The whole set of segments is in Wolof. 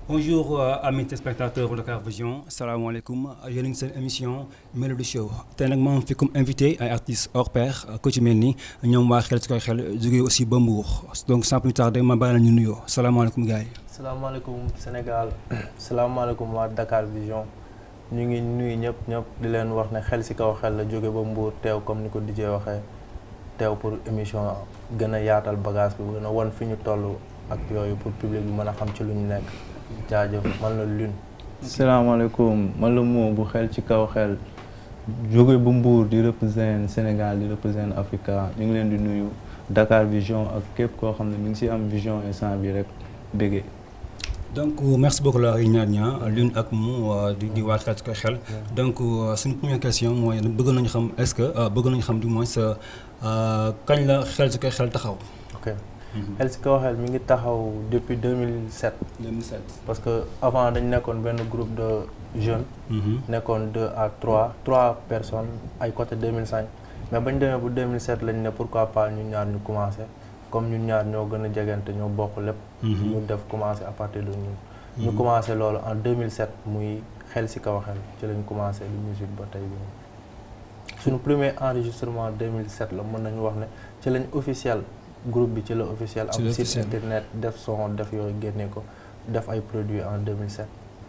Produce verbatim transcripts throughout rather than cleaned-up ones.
Bonjour euh, amis téléspectateurs de Dakar Vision salaamaaleykum yéen a ngi seen émission Melody Show tey nag maa ngi fi comme invité ay artistes hors pair ku ci mel ni ñoom waa xel ci koy xel jógee aussi ba Mbour donc sans plus tarder ma bàyyi la ñu nuyoo salaamaaleykum gars yi. salaamaaleykum Sénégal salaamaaleykum waa Dakar Vision ñu ngi nuyu ñëpp ñëpp di leen wax ne xel ci kaw xel la jóge ba Mbour teew comme ni ko D J waxee teew pour émission gën a yaatal bagage bi gën a wan fi ñu toll ak yooyu pour public bi mën a xam ci lu ñu nekk. jaajëf man la Lune. salaamaaleykum man la moo bu xel ci kaw xel jóge bu Mbour di représenter Sénégal di représenter Africa ñu ngi leen di nuyu Dakar Vision ak képp koo xam ne mi ngi ci am vision instant bi rek béggee. donc merci beaucoup la ñaar ñaar Lune ak mu di di waa xel ci koy xel donc suñu première question mooy bëgg nañu xam est-ce que bëgg nañu xam du moins sa kañ la xel ci koy xel taxaw. ok. xel ci kaw xel mi ngi taxaw depuis deux mille sept. deux mille sept parce que avant dañ nekkoon benn groupe de jeunes. nekkoon deux à trois trois personnes ay côté deux mille cinq mais bañ demee bu deux mille sept lañ ne pourquoi pas ñun ñaar ñu commencé comme ñun ñaar ñoo gën a jegante ñoo bokk lépp. ñu def commencé à partir de ñun. ñu commencé loolu en deux mille sept muy xel ci kaw xel ci lañ commencé di musique ba tey bii suñu premier enregistrement deux mille sept la mën nañu wax ne ci lañ officiel. groupe bi ci la officiel am site internet def son def yooyu génne ko def ay produits en deux mille sept.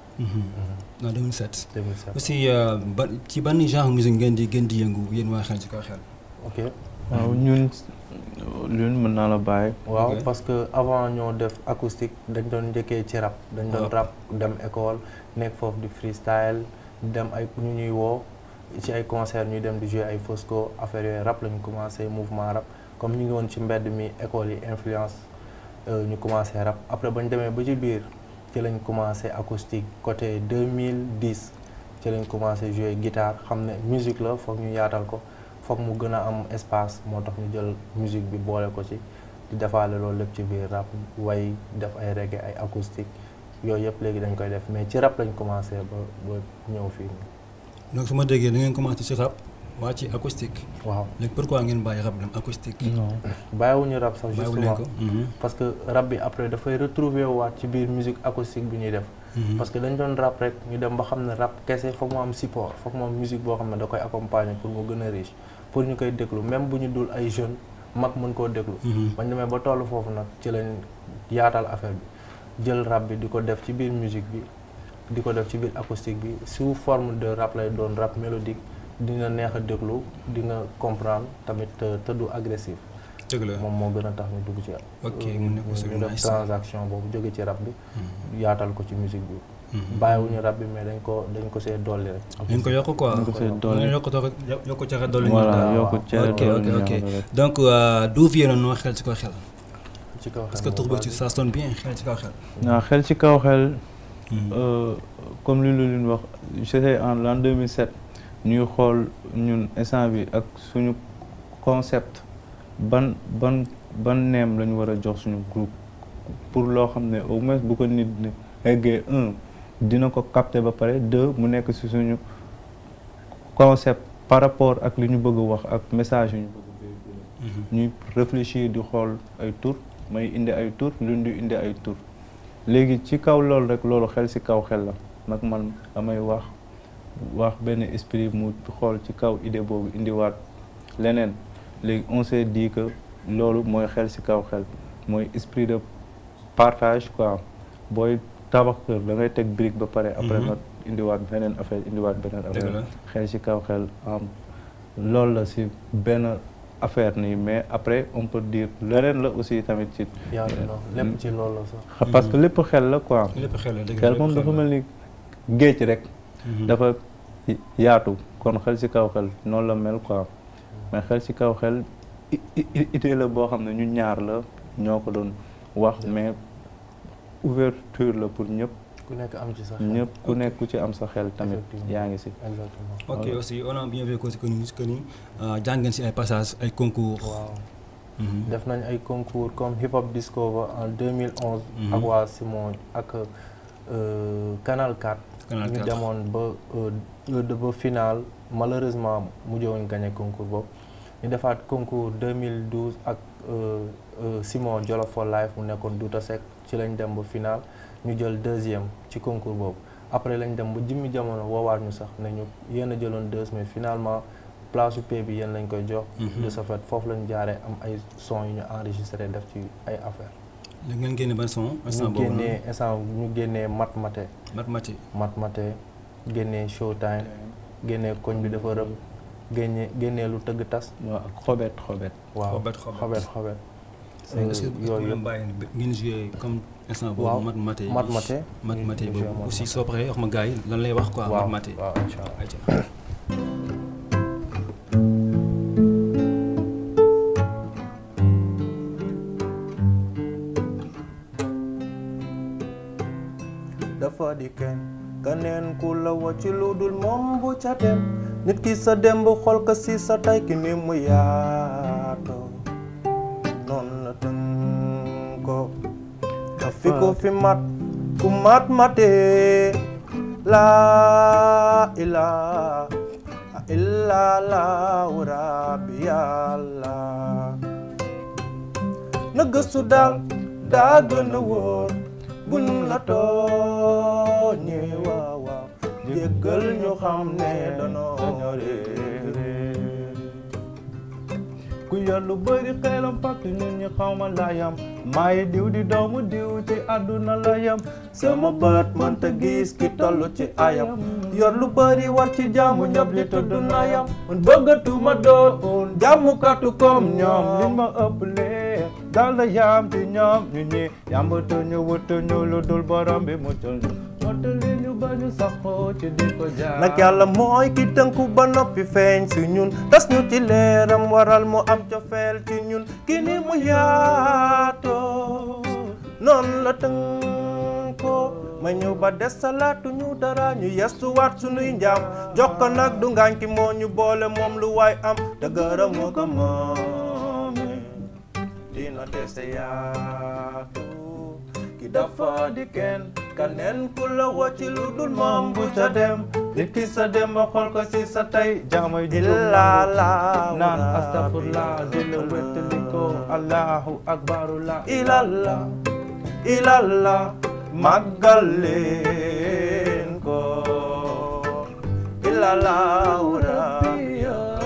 en deux mille sept. deux mille sept aussi ba ci ban genre musique ngeen di gën di yëngu yéen waa xel ci kaw xel. ok. waaw ñun ñun mën naa la bàyyi. waaw parce que avant ñoo def acoustique dañ doon njëkkee ci rap. dañ doon rap dem école nekk foofu di freestyle dem ay ñu ñuy woo ci ay concert ñuy dem di jouer ay Fosco affaire yooyu rap lañu commencé mouvement rap. comme ñu ngi woon ci mbedd mi école yi influence ñu commencé rap après ba ñu demee ba ci biir ci lañ commencé acoustique côté deux mille dix ci lañ commencé jouer guitare xam ne musique la foog ñu yaatal ko foog mu gën a am espace moo tax ñu jël musique bi boole ko ci di defaale loolu lépp ci biir rap way def ay reggae ay acoustique yooyu yëpp léegi dañ koy def mais ci rap lañ commencé ba ba ñëw fii nii. donc su ma déggee da ngeen commencé ci rap. waa ci acoustique. waaw léegi pourquoi ngeen bàyyi rap dem acoustique. non bàyyiwuñu rap sax justement ko. parce que rap bi après dafay retrouver waat ci biir musique acoustique bi ñuy def. parce que dañ doon rap rek ñu dem ba xam ne rap kese foog mu am support foog mu am musique boo xam ne da koy accompagner pour mu gën a riche pour ñu koy déglu même bu ñu dul ay jeunes mag mën koo déglu. bañ demee ba tollu foofu nag ci lañ yaatal affaire bi jël rap bi di ko def ci biir musique bi di ko def ci biir acoustique bi sous forme de rap lay doon rap mélodique. dina neex a déglu di nga comprendre tamit te du agressif. dëgg la moom moo gën a tax ñu dugg ci. ok mu nekk aussi ñu def transaction boobu jóge ci rap bi. yaatal ko ci musique bi. bàyyiwuñu rap bi mais dañ ko dañ ko see dolli rek. dañ ko yokk quoi dañ ko see dolli yokk yokk cere dolli. voilà yokk cere dolli ok ok donc d'où vient le nom xel ci kaw xel. ci kaw xel parce que tur bi ça sonne bien xel ci kaw xel. waaw xel ci kaw xel. comme li lu wax c'était en l'an deux mille sept. ñuy xool ñun instant bi ak suñu concept ban ban ban neem la ñu war a jox suñu groupe pour loo xam ne au moins bu ko nit ne eggee un dina ko capter ba pare deux mu nekk ci suñu concept par rapport ak li ñu bëgg a wax ak message yu ñu bëgg véhiculer ñuy réfléchir di xool ay tur may indi ay tur luñ di indi ay tur léegi ci kaw loolu rek loolu xel ci kaw xel la nag man damay wax wax benn esprit mu xool ci kaw idée boobu indiwaat leneen léegi on s'est dit que loolu mooy xel ci kaw xel mooy esprit de partage quoi booy tabax kër da ngay teg brique ba pare après nga indiwaat beneen affaire indiwaat beneen affaire xel ci kaw xel am loolu la ci benn affaire nii mais après on peut dire leneen la aussi tamit ci lépp ci loolu la sax parce que lépp xel la quoi lépp xel la xel moom dafa mel ni géej rek dafa yaatu kon xel ci kaw xel noonu la mel quoi mais xel ci kaw xel idée la boo xam ne ñu ñaar la ñoo ko doon wax mais ouverture la pour ñëpp ku nekk am ci sa xel ñëpp ku nekk ku ci am sa xel tamit yaa ngi ci. exactement ok aussi on a bien vu que ni que ni jàng ngeen ci ay passages ay concours. waaw def nañ ay concours comme hip hop discover en deux mille onze. ak waa Simon ak Canal quatre. Canal quatre ñu demoon ba ba final malheureusement mujjewuñ gagné concours boobu ñu defaat concours deux mille douze ak Simon Jolof for Life mu nekkoon Douta Seck ci lañ dem ba final ñu jël deuxième ci concours boobu après lañ dem ba jimmi jamono woowaat ñu sax ne ñu yéen a jëloon deux mais finalement place su P bi yéen lañ koy jox. de ce fait foofu lañ jaaree am ay son yu ñu enregistré def ci ay affaires. li ngeen génne ban son. instant boobu ñu génnee instant ñu génnee Mat Maté. Mat Maté Mat Maté génnee Showtime génnee koñ bi dafa rëb génnee génnee lu tëgg tas. waaw ak xobet xobet. waaw xobet xobet xobet. est-ce que yooyu yëpp ngeen joué comme instant boobu. Mat Maté Mat Maté Mat Maté boobu aussi soo paree wax ma gars yi lan lay wax quoi. Mat Maté waaw waaw incha allah. dafa di kenn keneen ku la woo ci lu dul moom bu ca dem nit ki sa démb xool ko si sa tay ki ni mu yaatoo noonu la tënk ko fi ko fi mat ku mat matee laa ilaa illaa laa rabbi yàlla na gëstu daal daa gën a wóor bun la tooñee waaw waaw jéggal ñu xam ne danoo réer ku yor lu bëri xelam fàtt nit ñi xawma layam maay diw di doomu diw ci àdduna layam sama bët mënta gis ki toll ci ayam yor lu bëri war ci jaamu ñëpp li tudd nayam man bëggatuma doon jaamukatu comme ñoom liñ ma ëpplee dal la yaam ci ñoom ñu ñi yàmbatu ñu wutu ñu lu dul borom bi muccal ñu mottali ñu ba ñu saxoo ci di ko jaar nag yàlla mooy ki tënku ba noppi feeñ si ñun tas ñu ci leeram waral mu am cofeel ci ñun ki ni mu yaatoo noonu la tënkoo ma ñëw ba des salaatu ñu dara ñu yestuwaat sunuy njaam jox ko nag du ngaañ ki moo ñu boole moom lu waay am te gërëm moo ko moome dina dese yaatu ki dafa di kenn kaneen ku la woo ci lu dul moom bu ca dem nit ki sa dem ba xool ko si sa tey jaamay di laa laa naan astafurlah di la wettali ko allahu akbaru la ilallah ilallah màggal leen ko ilallah rabbi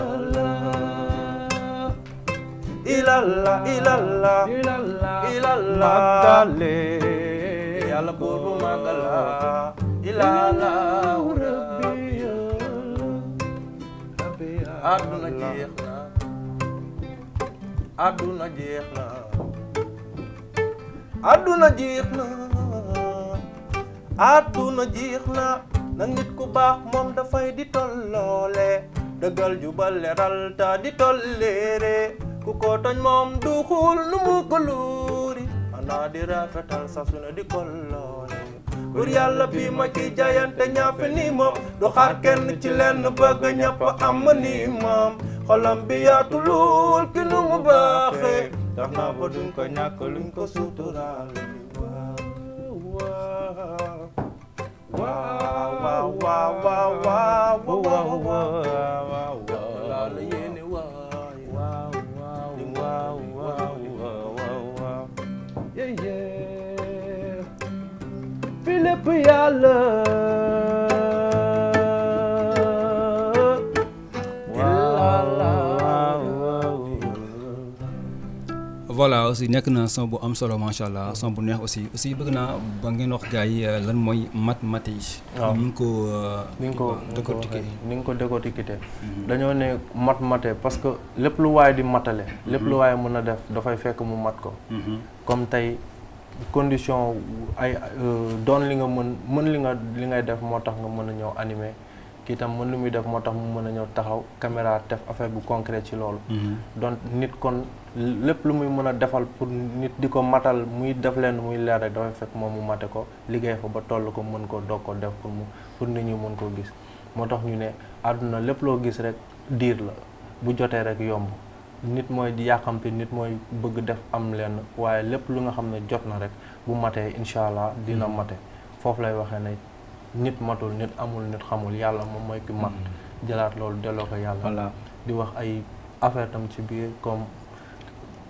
ilallah ilallah ilallah màggal leen yàlla buur bu màggal la ilallah rabbi àdduna jeex na àdduna jeex na àdduna jeex na àdduna jeex na nag nit ku baax moom dafay di tolloole dëggal jubal leral ta di tolleere ku ko toñ moom du xul nu mu ko luuri xanaa di rafetal sa su ne di kolloole bur yàlla bi ma ci jaayante ñaafe ni moom du xaar kenn ci lenn bëgg ñëpp am ni moom xolam bi yaatu lool ki nu mu baaxee tax naa ba duñ ko ñàkk luñ ko suturaale waaw waaw waaw waaw waaw waaw waaw laa la yéene waay waaw waaw waaw waaw waaw waaw yéyee fi lépp yàlla voilà aussi nekk na son bu am solo macha allah son bu neex aussi aussi bëgg naa ba ngeen wax gars yi lan mooy Mat Maté yi. waaw ni nga ko ni nga ko décortiquer ni nga ko décortiquer dañoo ne Mat Maté parce que lépp lu waay di matale. lépp lu waay mën a def dafay fekk mu mat ko. comme tey condition ay doon li nga mën mën li nga li ngay def moo tax nga mën a ñëw animer kii tam mën lu muy def moo tax mu mën a ñëw taxaw caméra def affaire bu concret ci loolu. donc nit kon lépp lu muy mën a defal pour nit di ko matal muy def leen muy leer rek dafay fekk moom mu mate ko liggéey fa ba toll ko mën ko doog ko def pour mu pour nit ñi mën koo gis moo tax ñu ne àdduna lépp loo gis rek diir la bu jotee rek yomb nit mooy yàqamti nit mooy bëgg def am lenn waaye lépp lu nga xam ne jot na rek bu matee incha allah dina mate foofu lay waxee ne nit matul nit amul nit xamul yàlla moom mooy ki mat jëlaat loolu delloo ko yàlla di wax ay affaire tam ci biir comme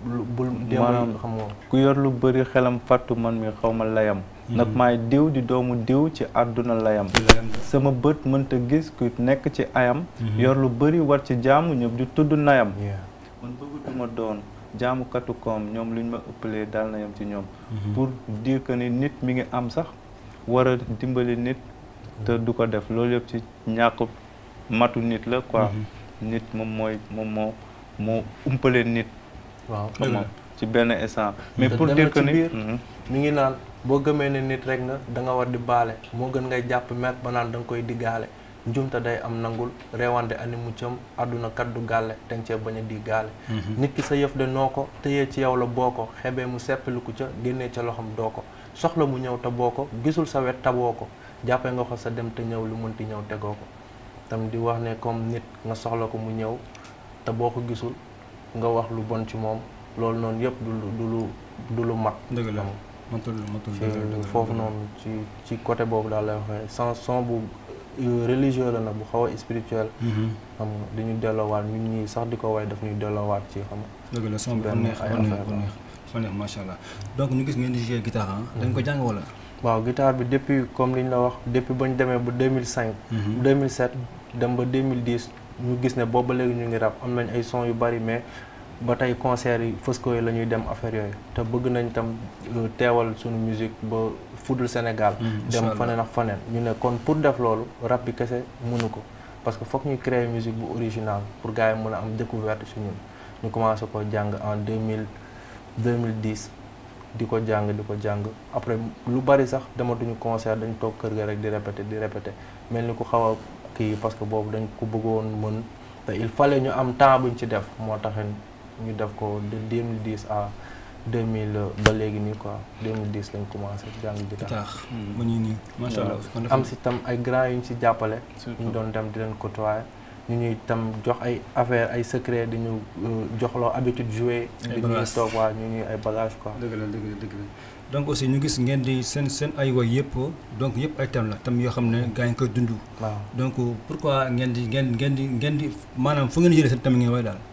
bul maanaam xam nga ku yor lu bëri xelam fàttu man mi xaw ma layam nag maay diw di doomu diw ci àdduna layam sama bët mënta gis ku nekk ci ayam yor lu bëri war ci jaamu ñëpp di tudd nayam man bëggatuma doon jaamukatu koom ñoom luñ ma ëppalee daal na yam ci ñoom pour dire que ni nit mi ngi am sax war a dimbali nit te du ko def loolu yëpp ci ñàkk matu nit la quoi nit moom mooy moom moo moo umpale nit waaw ci benn instant mais pour dire que ni mi ngi naan boo gëmee ne nit rek nga da nga war di baale moo gën ngay jàpp mer ba naan da nga koy diggaale njumte day am nangul reewande ani muccam àdduna kaddu gàlle te nga cee bañ a di gaale nit ki sa yëf de noo ko tëyee ci yow la boo ko xebee mu seppaliku ca génnee ca loxam doo ko soxla mu ñëw te boo ko gisul sa wet taboo ko jàppee nga ko sa dem te ñëw lu mënti ñëw tegoo ko tam di wax ne comme nit nga soxla ko mu ñëw te boo ko gisul nga wax lu bon ci moom loolu noonu yëpp du lu du lu du lu mat dëgg la matul matul foofu noonu ci ci côté boobu daal lay waxee sans son bu religieux la nag bu xaw a spirituel xam nga di ñu delloowaat ñun ñii sax di ko way daf ñuy delloowaat ci xam nga dëgg la son bi neex neex neex macha allah donc ñu gis ngeen di jouer guitare ah dañ ko jàng wala waaw guitare bi depuis comme li ñu la wax depuis ba ñu demee ba deux mille cinq deux mille sept dem ba deux mille dix ñu gis ne boobu ba léegi ñu ngi rap am nañ ay son yu bari mais ba tey concert yi Fosco yi la ñuy dem affaire yooyu te bëgg nañ tam teewal suñu musique ba fudul Sénégal dem faneen ak faneen ñu ne kon pour def loolu rap bi kese mënu ko parce que foog ñuy créer musique bu original pour gars yi mën a am découverte su ñun ñu commencé ko jàng en deux mille deux mille dix di ko jàng di ko jàng après lu bari sax dematuñu concert dañ toog kër ga rek di répété di répété mel ni ku xaw a kii parce que boobu dañ ko bëggoon mën te il fallait ñu am temps buñ ci def moo taxin ñu def ko de deux mille dix à deux mille ba léegi nii quoi deux mille dix lañ commencé jàng guitare ba ñu nii macha allah am si tam ay grands yu ñu si jàppale ñu doon dem di leen côtoyer ñu ñuy tam jox ay affaire ay secret di ñu joxloo habitude jouer di ñuy toog waa ñu ñuy ay bagage quoi dëgg la dëgg la dëgg la donc aussi ñu gis ngeen di seen seen ay woy yëpp donc yëpp ay thème la tam yoo xam ne gaa ngi koy dund waaw donc pourquoi ngeen di ngeen ngeen di ngeen di maanaam fu ngeen jëlee seen thème ngeen woy daal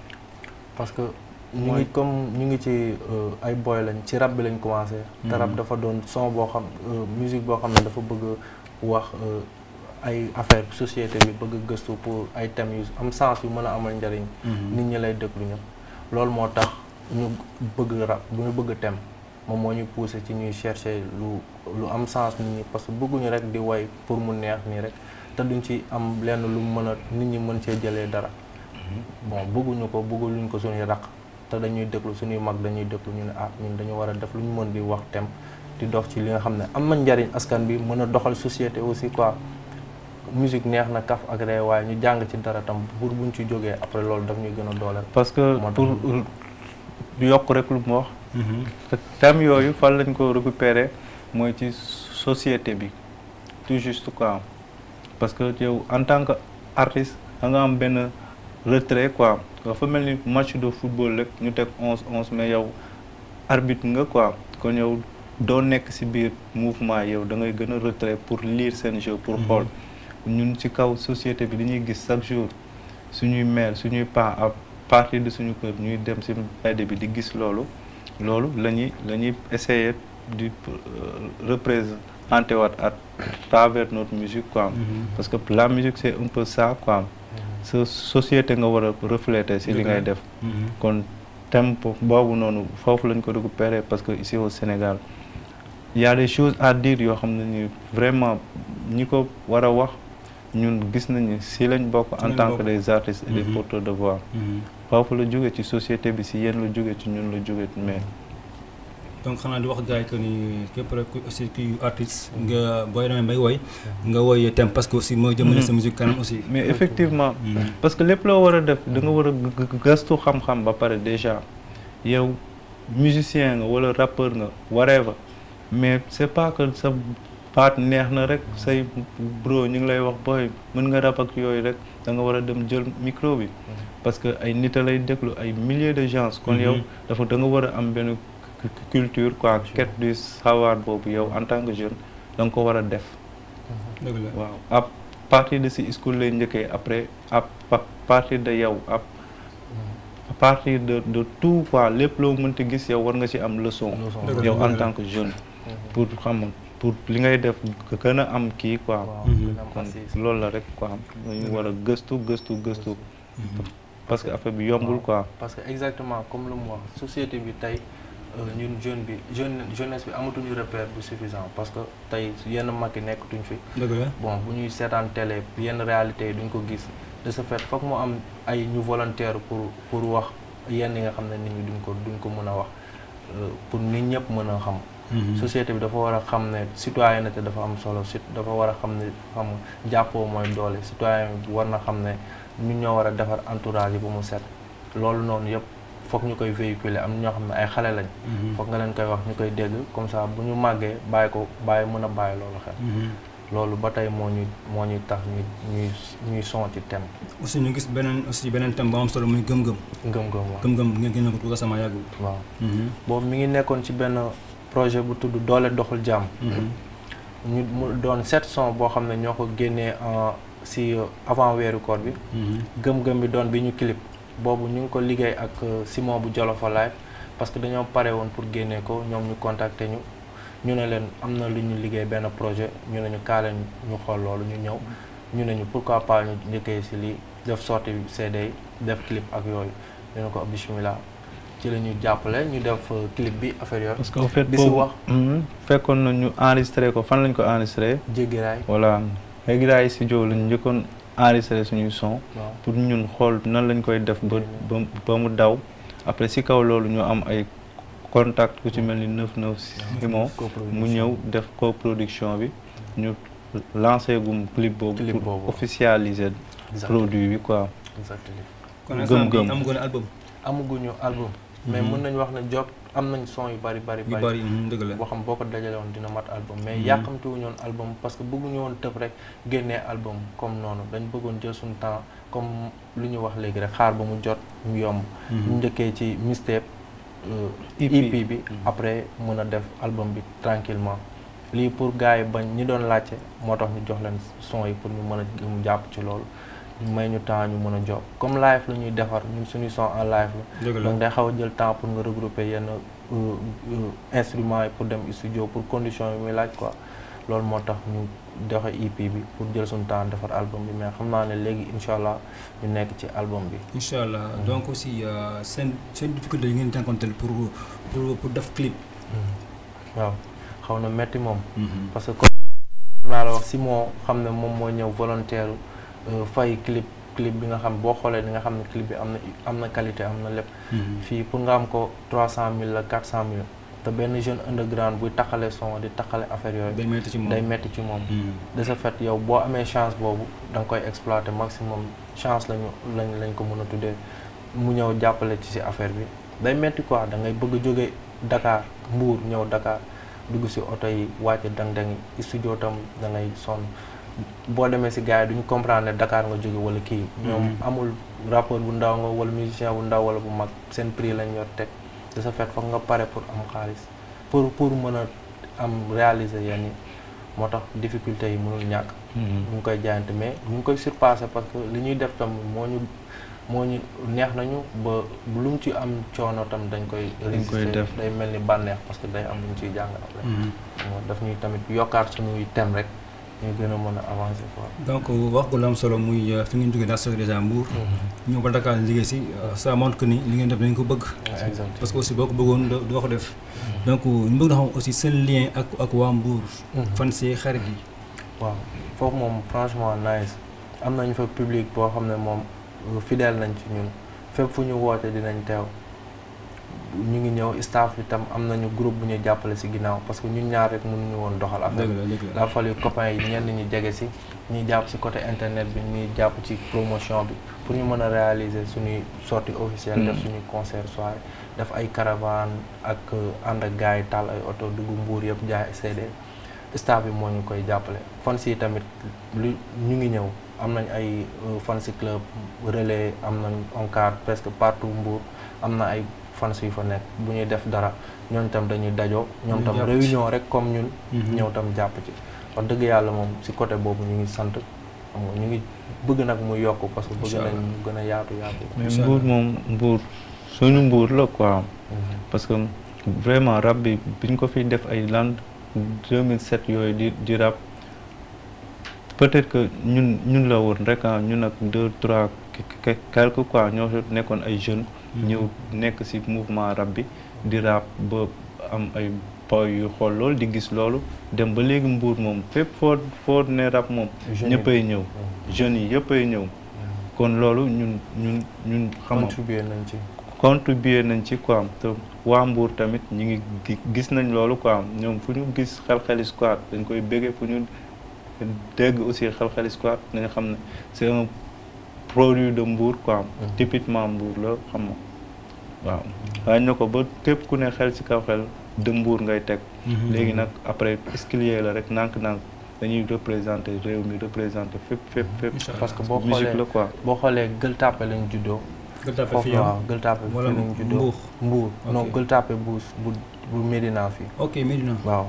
parce que ñu ngi comme ñu ngi ci ay boy lañ ci rap bi lañ commencé te rap dafa doon son boo xam musique boo xam ne dafa bëgg wax ay affaire société bi bëgg gëstu pour ay thèmes yu am sens yu mën a amal njëriñ nit ñi lay déglu ñëpp loolu moo tax ñu bëgg rap bu ñu bëgg thème moom moo ñu poussé ci ñuy chercher lu lu am sens nit ñi parce que bëgguñu rek di woy pour mu neex nii rek te duñ ci am lenn lu mën a nit ñi mën cee jëlee dara bon bëgguñu ko bëgguluñ ko suñuy raq te dañuy déglu suñuy mag dañuy déglu ñu ne ah ñun dañu war a def lu ñu mën di wax thème di dox ci li nga xam ne am na njariñ askan bi mën a doxal société aussi quoi musique neex na kaf ak ree waaye ñu jàng ci dara tam pour buñ ci jógee après loolu daf ñuy gën a dooleel parce que pour yokk rek lu mu wax thème yooyu fan lañ ko récupérer mooy ci société bi tout juste quoi parce que yow en tant que artiste da nga am benn retrait quoi dafa mel ni match de football rek ñu teg onze onze mais yow arbitre nga quoi kon yow doo nekk ci biir mouvement yow da ngay gën a retrait pour lire seen jeu pour xool ñun ci kaw société bi dañuy gis chaque jour suñuy mère suñuy pa à partir de suñu kër ñuy dem ci mbedd bi di gis loolu loolu la ñuy la ñuy essayer di représenter waat à travers notre musique quoi parce que la musique c'est un peu ça quoi sa société nga war a refléter ci li ngay def kon thème boobu noonu foofu lañ ko récupérer parce que ici au Sénégal il y a des choses à dire yoo xam ne ni vraiment ñi ko war a wax ñun gis nañu ci lañ bokk en tant que des artistes et des porteurs de voix foofu la jóge ci société bi ci yéen la jóge ci ñun la jóge mais donc xanaa di wax gars yi que ni képp rek aussi kii artiste nga booy demee bay woy nga woy thème parce que aussi mooy jëmale sa musique kanam aussi mais effectivement parce que lépp loo war a def da nga war a gëstu xam-xam ba pare déjà yow musicien nga wala rappeur nga whatever mais c'est pas que sa baat neex na rek say bro ñu ngi lay wax booy mën nga rap ak yooyu rek da nga war a dem jël micro bi parce que ay nit a lay déglu ay milliers de gens kon yow dafa da nga war a am benn culture quoi quête du savoir boobu yow en tant que jeune da nga ko war a def waaw à partir de si school lay njëkkee après à partir de yow à partir de de tout quoi lépp loo mënti gis yow war nga ci am leçon yow en tant que jeune pour xam pour li ngay def gën a am kii quoi kon loolu la rek quoi dañu war a gëstu gëstu gëstu parce que affaire bi yombul quoi parce que exactement comme lu mu wax société bi tey ñun jeune bi jeune jeunesse bi amatuñu repère bu suffisant parce que tey yenn mag yi nekkatuñ fi bon bu ñuy seetaan télé yenn réalité yi duñ ko gis de ce fait foog mu am ay ñu volontaire pour pour wax yenn yi nga xam ne nit ñi duñ ko duñ ko mën a wax pour nit ñëpp mën a xam société bi dafa war a xam ne citoyenneté dafa am solo si dafa war a xam ne xam jàppoo mooy doole citoyen bi war na xam ne ñun ñoo war a defar entourage yi ba mu set loolu noonu yëpp foog ñu koy véhiculer am ñoo xam ne ay xale lañ foog nga leen koy wax ñu koy dégg comme ça bu ñu màggee bàyyi ko bàyyi mën a bàyyi loolu xel loolu ba tey moo ñu moo ñuy tax ñu ñuy ñuy son ci thème aussi ñu gis beneen aussi beneen thème bu am solo muy gëm-gëm gëm-gëm waaw gëm-gëm ngeen génne ko récemment yàggul waaw boobu mi ngi nekkoon ci benn projet bu tudd doole doxul jàmm ñu mu doon sept son boo xam ne ñoo ko génnee si avant weeru koor bi gëm-gëm bi doon bi ñu clip boobu ñu ngi ko liggéey ak Simon bu Jolofa Live parce que dañoo pare woon pour génnee ko ñoom ñu contacter ñu ñu ne leen am na lu ñu liggéey benn projet ñu ne ñu kaale ñu xool loolu ñu ñëw ñu ne ñu pourquoi pas ñu njëkkee si lii def sortie C D def clip ak yooyu ñu ne ko bismillah ci la ñu jàppale ñu def clip bi affaire yooyu. parce que en fait di si wax fekkoon na ñu enregistré ko fan lañ ko enregistré. Jéggiraay voilà Jéggiraay studio lañ njëkkoon enregistré suñuy son. pour ñun xool nan lañ koy def ba ba mu daw après si kaw loolu ñu am ay. contact ku ci mel ni neuf neuf Simon mu ñëw def coproduction bi ñu lancé gum clip boobu pour officialiser produit bi quoi gëm-gëm amaguñu album amaguñu album mais mën nañu wax ne job am nañ son yu bari bari bari dëgg la boo xam boo ko dajale woon dina mat album mais yàqamtuwuñu woon album parce que bëgguñu woon tëb rek génnee album comme noonu dañ bëggoon jël suñu temps comme lu ñu wax léegi rek xaar ba mu jot mu yomb ñu njëkkee ci mixtape E P bi après mën a def album bi tranquillement lii pour gars yi bañ ñi doon laajte moo tax ñu jox leen son yi pour ñu mën a mu jàpp ci loolu may ñu temps ñu mën a job comme live la ñuy defar ñun suñuy son en live la donc day xaw a jël temps pour nga regrouper yenn instruments yi pour dem studio pour condition yi muy laaj quoi loolu moo tax ñu doxe E P bi pour jël suñu temps defar album bi mais xam naa ne léegi incha allah ñu nekk ci album bi. incha allah donc aussi seen seen difficulté yi ngeen jànkonteel pour pour pour def clip. waaw xaw na metti moom. parce que comme naa la wax Simon xam ne moom moo ñëw volontaire fay clip clip bi nga xam boo xoolee di nga xam ne clip bi am na am na qualité am na lépp. fii pour nga am ko trois cent mille la quatre cent mille. te benn jeune underground buy taxale son di taxale affaire yooyu. day metti ci moom day metti ci moom. de ce fait yow boo amee chance boobu da nga koy exploiter maximum chance lañu lañ lañ ko mën a tuddee mu ñëw jàppale ci si affaire bi day metti quoi da ngay bëgg a jóge Dakar Mbour ñëw Dakar dugg si oto yi wàcce dang-dang yi studio tam da ngay sonn boo demee si gars yi duñu comprendre ne Dakar nga jóge wala kii. ñoom amul rappeur bu ndaw nga wala musicien bu ndaw wala bu mag seen prix lañ yor teg. de ce fait foog nga pare pour am xaalis pour pour mën a am réaliser yenn yi moo tax difficulté yi mënul ñàkk. ñu ngi koy jaayante mais ñu ngi koy surpasser parce que li ñuy def tam moo ñu moo ñu neex nañu ba lu mu ci am coono tam dañ koy. résister day mel ni bànneex parce que day am lu ñu ciy jàng après. daf ñuy tamit yokkaat suñuy thème rek ñu gën a mën a avancer quoi. donc wax ko lu am solo muy fi ngeen jógee dans déjà Mbour. ñëw ba Dakar liggéey si ça montre que ni li ngeen def dañ ko bëgg. parce que aussi boo ko bëggoon doo ko def. donc ñu bëgg na xam aussi seen lien ak ak waa Mbour. fan see xarit yi. waaw foofu moom franchement nice am nañ fa public boo xam ne moom fidèle nañ ci ñun fépp fu ñu woote dinañ teew. ñu ngi ñëw staff bi tam am nañu groupe bu ñuy jàppale si ginnaaw parce que ñun ñaar rek mënuñu woon doxal affaire bi la fallu copains yi ñenn ñi jege si ñuy jàpp si côté internet bi ñuy jàpp ci promotion bi pour ñu mën a réaliser suñuy sortie officielle def suñuy concert soirée def ay caravane ak ànd ak gars yi taal ay oto dugg Mbuur yëpp jaay C D staff bi moo ñu koy jàppale fans yi tamit lu ñu ngi ñëw am nañ ay fans club relais am nañ encart presque partout Mbuur am na ay fans yu fa nekk bu ñuy def dara ñooñu tam dañuy dajoo ñoom tam réunion rek comme ñun ñëw tam jàpp ci wax dëgg yàlla moom si côté boobu ñu ngi sant xam nga ñu ngi bëgg nag muy yokk parce que bëgg nañ mu gën a yaatu yaatu mais Mbour moom Mbour suñu mbuur la quoi. parce que vraiment rap bi biñ ko fi def ay l'an deux mille sept yooyu di di rap peut-être que ñun ñun la woon rek ah ñun ak deux trois quelque quoi ñoo nekkoon ay jeunes. ñëw nekk ci mouvement rap bi di rap ba am ay boy yu xool loolu di gis loolu dem ba léegi mbuur moom fépp foo foo ne rap moom. ñëppay ñëw jeunes yi yëppay ñëw. kon loolu ñun ñun ñun. xam contribuer nañ ci. contribuer nañ ci quoi te waa Mbour tamit ñi ngi gis nañ loolu quoi ñoom fu ñu gis Xel-Xeli Squad dañ koy béggee fu ñu dégg aussi Xel-Xeli Squad dañu xam ne c'est un produit de Mbour quoi. typiquement Mbour la xam nga waaw. waaye na ko ba képp ku ne xel ci kaw xel de Mbour ngay teg. léegi nag après escalier la rek nànk-nànk dañuy représenter réew mi représenter fépp fépp fépp. parce que boo musique xoolee la quoi. boo xoolee Gueule Tapée lañ juddoo. Gueule Tapée foofu fii waaw Gueule Tapée fii wala lañ juddoo Mbour. Mbour non Ok. Gueule Tapée bu bu bu Médina fii. ok Médina. waaw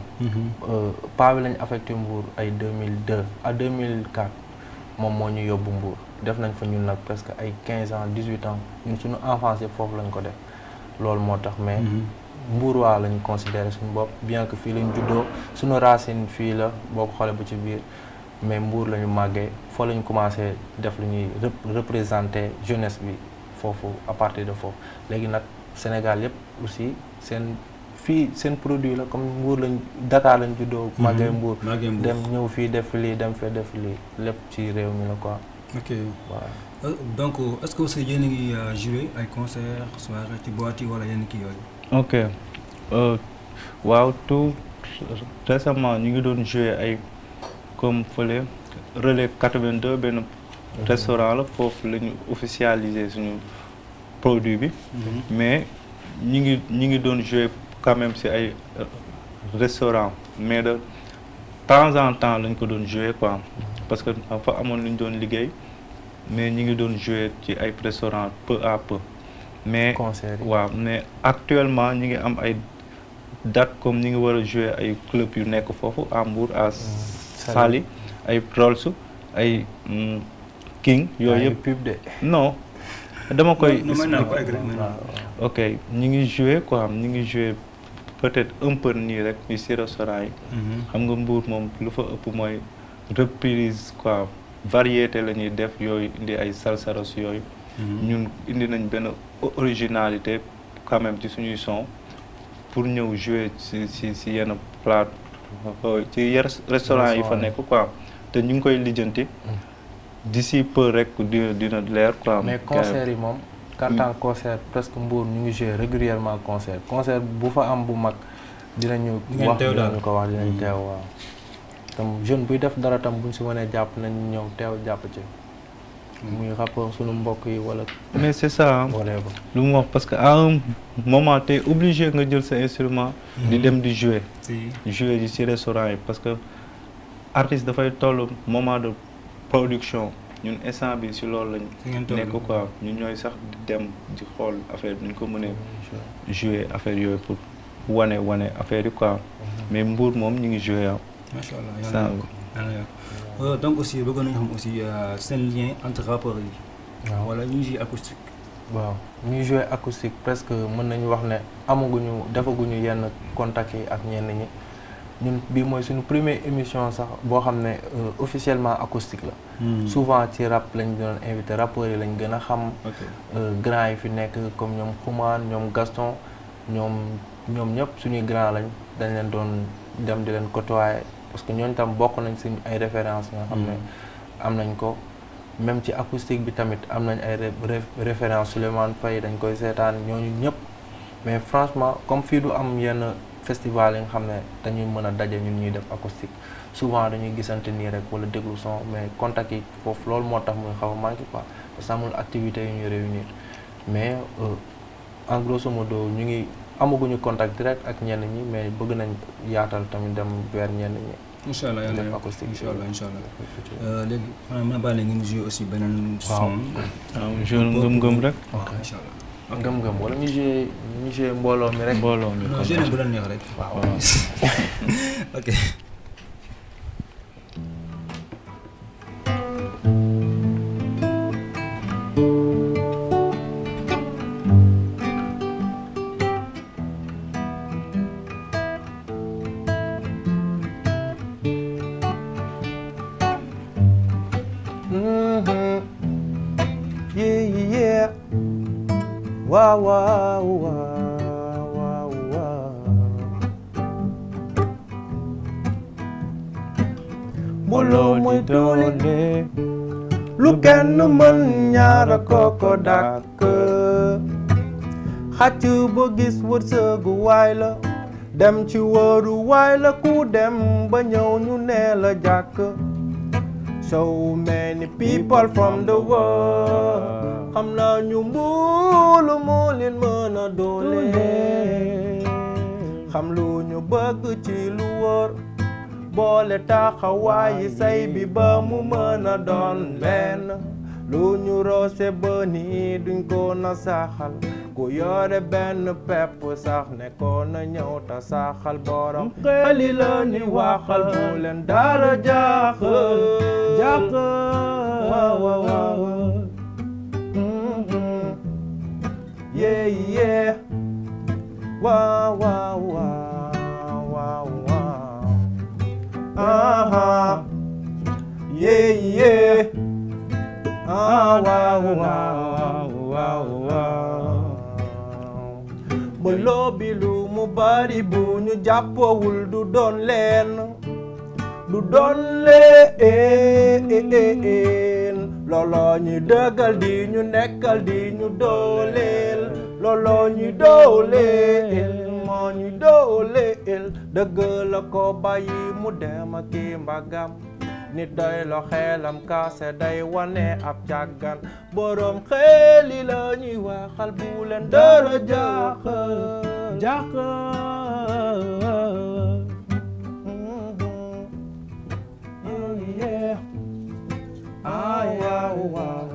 paa bi lañ affecté Mbour ay deux mille deux à deux mille quatre moom moo ñu yóbbu Mbour def nañ fa ñun nag presque ay quinze ans dix-huit ans ñun suñu enfance yëpp foofu lañ ko def loolu moo tax mais Mbour waa lañ considéré suñu bopp bien que fii lañ juddoo suñu racine fii la boo ko xoolee ba ci biir mais Mbour la ñu màggee foo lañ commencé def lu ñuy rep- représenter jeunesse bi foofu à partir de foofu léegi nag Sénégal yëpp aussi seen fii seen produit la comme Mbour lañ Dakar lañ juddoo màggee Mbour màggee Mbour. dem ñëw fii def lii dem fee def lii lépp ci réew mi la quoi ok waaw. Euh, donc est-ce que aussi yéen a ngi euh, jouer ay concert soirée ci boîte yi wala yenn kii yooyu. ok euh, waaw tout récemment ñu ngi doon jouer ay comme fële relais quatre-vingt-deux benn restaurant la foofu la ñu officialiser suñu produit bi mais ñi ngi ñi ngi doon jouer quand même ci ay euh, restaurant mais de temps en temps lañ ko doon jouer quoi parce que dafa amoon lu ñu doon liggéey mais ñi ngi doon jouer ci ay restaurant peu à peu mais concert yi waaw mais actuellement ñi ngi am ay date comme ñi ngi war a jouer ay club yu nekk foofu à Mbour à Saly ay Rolls ay mm, King yooyu yëpp pub de non dama koy non, non, maintenant, expliquer. ouais, maintenant. ok ñi ngi jouer quoi ñi ngi jouer peut-être un peu nii rek ni ci restaurant yi xam nga Mbour moom lu fa ëpp mooy reprise quoi variété la ñuy def yooyu indi ay salsaros yooyu ñun indi nañ benn originalité quand même ci suñuy son pour ñëw jouer ci ci ci yenn plat ci yenn restaurant yi fa nekk quoi te ñu ngi koy lijjanti d'ici peu rek dina dina leer quoi. mais concert yi moom en tant que concert presque Mbour ñu ngi jouer régulièrement concert concert bu fa am bu mag dinañu Di ngeen wax teew daal. dinañu ko wax dinañ teew waaw tam jeune buy def dara tam buñ si mënee jàpp nañ ñëw teew jàpp ci muy rapport suñu mbokk yi wala mais c'est ça hein, wala ba lu mu wax parce que à un moment t'es obligé nga jël sa instrument. di dem di jouer si jouer ji ci restaurant yi parce que artiste dafay toll moment de production ñun instant bi ci loolu lañ fi ngeen toll. nekk quoi ñun ñooy sax di dem di xool affaire bi ñu ko mënee jouer affaire yooyu pour wane wane affaire yi quoi mais Mbour moom ñu ngi jouer ah. macha allah Ça yàlla na ko yàlla na ko. Euh, donc aussi bëggoon nañu xam aussi euh, seen lien entre rappeurs yi. waaw wala ñu ngi acoustique. waaw ñuy jouer acoustique presque mën nañu wax ne amaguñu defaguñu yenn contact yi ak ñenn ñi ñun bii mooy suñu première émission sax boo xam ne euh, officiellement acoustique la souvent ci rap lañ doon invité rappeurs yi lañ gën a xam ok euh, grand yi fi nekk comme ñoom Xumaan ñoom Gaston ñoom ñoom ñëpp suñuy grand lañ dañ leen doon dem di leen côtoyer parce que ñooñu tam bokk nañ suñ ay références nga xam ne am nañ ko même ci acoustique bi tamit am nañ ay ré- ré- références Souleymane Faye dañ koy seetaan ñooñu ñëpp mais franchement comme fii du am yenn festival yi nga xam ne dañuy mën a daje ñun ñuy def acoustique souvent dañuy gisante nii rek wala déglu son mais contact yi foofu loolu moo tax muy xaw a manqué quoi parce que amul activité yu ñuy réunir mais euh, en grosso modo ñu ngi amaguñu contact direct ak ñenn ñi mais bëgg nañ yaatal tamit dem vers ñenn ñi. incha allah yàlla def yokk acoustique incha allah incha allah léegi xanaa mën a bàyyi ngeen jouer aussi beneen waaw. son. waaw jouer ngëm-ngëm rek. waaw incha allah. ngëm-ngëm wala ñu joué ñu joué mbooloo mi rek. mbooloo mi non comme jouer bu la neex rek. waaw ok. waaw waaw waaw waaw mbooloo mooy doole lu kenn mën ñaara kooko dàkk xàcc ba gis wërsëgu waay la dem ci wóoru waay la ku dem ba ñëw ñu nee la jàkk so many people from the world xam naa ñu mboolu moo leen mën a doole xam lu ñu bëgg ci lu wóor boole taxawaayi say bi ba mu mën a doon benn lu ñu roose ba nii duñ ko na saxal ku yore benn pepp sax ne ko na ñëw ta saxal borom xeli la ni waxal bu leen dara jaaxal jaaxal waaw waaw waaw yeah yeah waaw waaw waaw waaw waaw aha yeah yeah ah waaw waaw waaw waaw mbooloo bi lu mu bari bu ñu jàppowul du doon leen du doon leen looloo ñu dëggal di ñu nekkal di ñu dooleel looloo ñu dooleel moo ñu dooleel dëgg la ko bàyyi mu dem ak i mbagam nit doy lo xelam kaase day wane ab càggan borom xeli la ñuy waxal bu leen dara jaaxal jaaxal yeah ah waaw waaw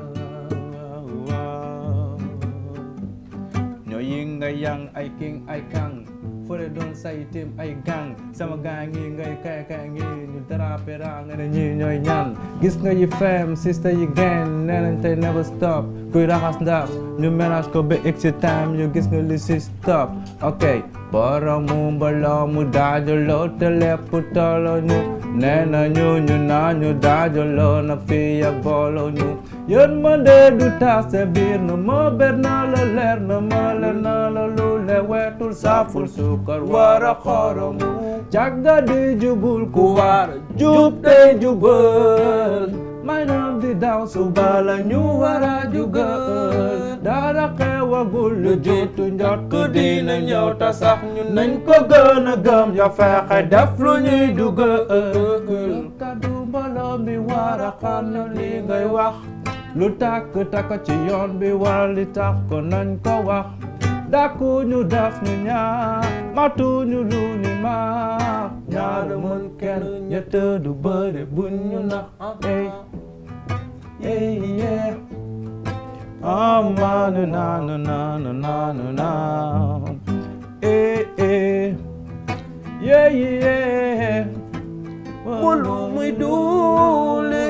ñoo yi nga yang ay king ay kang fële doon say tim ay gang sama gang yi ngay kay kay ngi ñu drapera nga ne ñi ñooy ñaan gis nga yi fem sister yi gen nee nañ tey never stop kuy raxas ndab ñu ménage ko ba egg si time ñu gis nga li si stop ok boromu mbaloo mu daajaloo te lépp tolloo ñu nee na ñu ñu naa ñu daajaloo na fii ak booloo ñu yërmande du taas sa biir na ma ber na la leer na ma leer na la lu le wetul saaful sukar war a xoromu jagga di jubul ku war a jub tey jubal may nam di daw suba la ñu war a jugal dara xewagul lu jiitu njot ko dina ñëw ta sax ñun nañ ko gën a gëm ya fexe def lu ñuy dugal kaddu mbooloo mi war a xam na li ngay wax lu tàkk takk ci yoon bi war li tax ko nañ ko wax dàkku ñu def ñu ñaar matu ñu lu ni ma ñaar mën kenn ñett du bëre buñ ñu nax ey ey yeah ah ma na na na na na na na eh eh yeah yeah mbooloo muy doole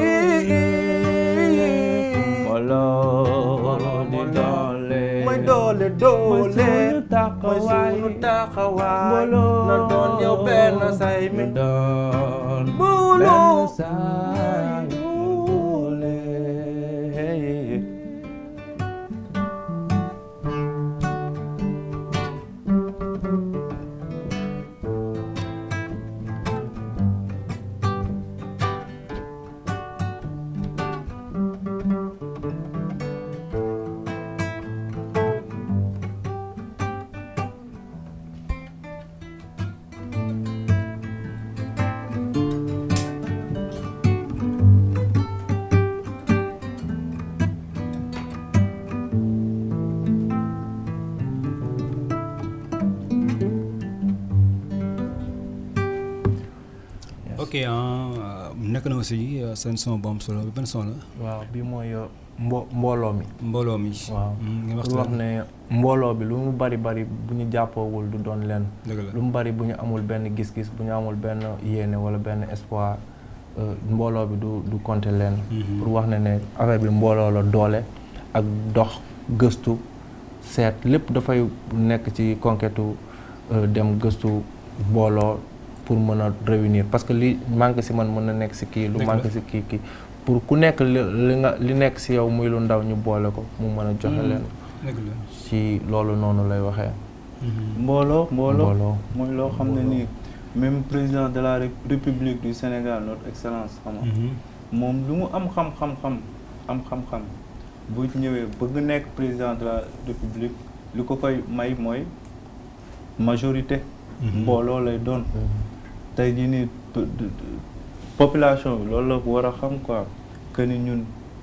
mbooloo di doole mooy doole doole mooy sunu taxawaay na doon yow benn say mi doon mbooloo benn say doole ok nekk na aussi seen son bu am solo bi benn son la. waaw bi mooy mbo mbooloo mi. mbooloo mi. waaw nga wax wax ne mbooloo bi lu mu bari bari bu ñu jàppoowul du doon leen. lu mu bari bu ñu amul benn gis-gis bu ñu amul benn yéene wala benn espoir mbooloo bi du du compter leen. pour wax ne ne affaire bi mbooloo la doole ak dox gëstu seet lépp dafay nekk ci conquête dem gëstu mbooloo. pour mën a réunir parce que li manque si man mën na nekk si kii lu manque si kii kii pour ku nekk li nga li nekk si yow muy lu ndaw ñu boole ko mu mën a joxe leen ci loolu noonu lay waxee. mbooloo mbooloo mooy loo xam ne nii même président de la République du Sénégal notre excellence xam moom lu mu am xam-xam-xam am xam-xam bu ñëwee bëgg nekk président de la République li ko koy may mooy majorité mbooloo lay doon tey jii nii population bi loolu la war a xam quoi que ni ñun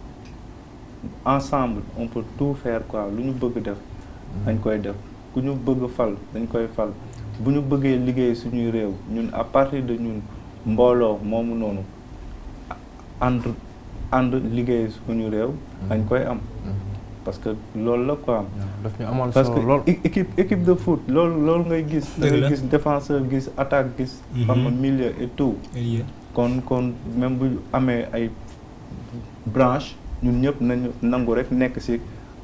ensemble on peut tout faire quoi lu ñu bëgg def dañ koy def ku ñu bëgg fal dañ koy fal bu ñu bëggee liggéey suñuy réew ñun à partir de ñun mbooloo moomu noonu ànd ànd liggéey suñu réew dañ koy am parce que loolu la quoi daf ñu amal parce solo lool que équipe équipe de foot loolu loolu ngay gis da ngay gis défenseur gis attaque gis xam nga milieu et tout kon kon même bu amee ay branche ñun ñëpp nañu nangu rek nekk ci